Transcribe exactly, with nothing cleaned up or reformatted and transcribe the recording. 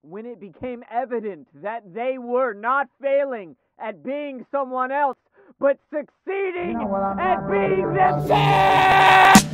when it became evident that they were not failing at being someone else, but succeeding You know what I'm at not really being about? themselves.